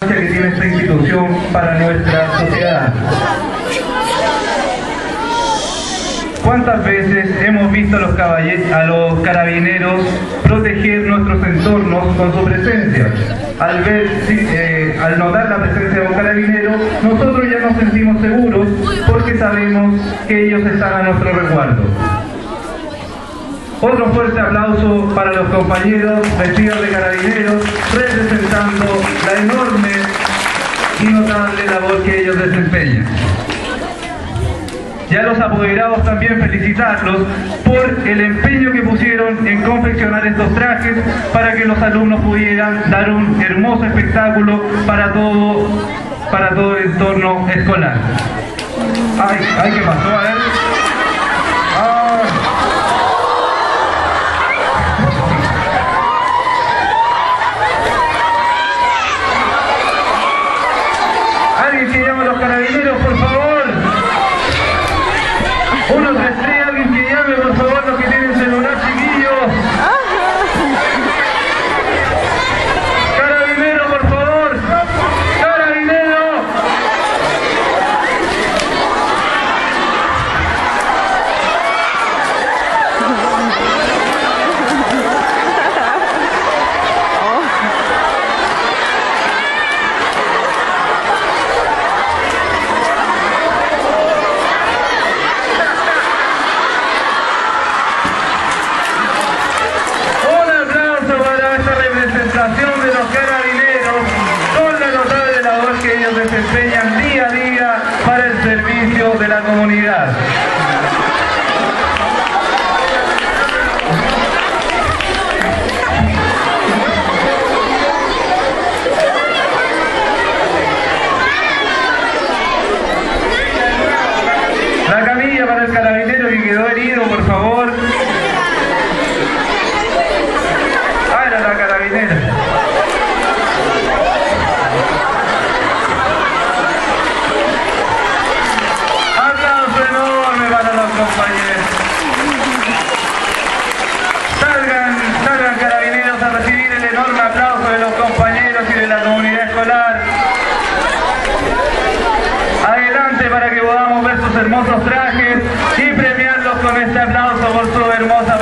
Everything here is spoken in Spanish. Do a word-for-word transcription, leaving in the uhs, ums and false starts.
que tiene esta institución para nuestra sociedad. ¿Cuántas veces hemos visto a los, a los carabineros proteger nuestros entornos con su presencia? Al ver, eh, al notar la presencia de un carabinero, nosotros ya nos sentimos seguros porque sabemos que ellos están a nuestro resguardo. Otro fuerte aplauso para los compañeros vestidos de carabineros, representando la enorme y notable labor que ellos desempeñan. Y a los apoderados también felicitarlos por el empeño que pusieron en confeccionar estos trajes para que los alumnos pudieran dar un hermoso espectáculo para todo, para todo el entorno escolar. Ay, ay, ¿qué pasó? A ver. Ah. ¿Alguien que llame a los carabineros, por favor? Uno, tres, tres, alguien que llame, por favor, los que tienen celular, chiquillos. Carabinero, por favor. Carabinero. De los carabineros con la notable labor que ellos desempeñan día a día para el servicio de la comunidad. La camilla para el carabinero que quedó herido, por favor. Ah, era la carabinera. Compañeros, salgan, salgan carabineros a recibir el enorme aplauso de los compañeros y de la comunidad escolar. Adelante para que podamos ver sus hermosos trajes y premiarlos con este aplauso por su hermosa